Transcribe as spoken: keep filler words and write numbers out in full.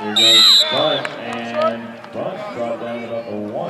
Here goes Bunt, and Bunt brought down about the one.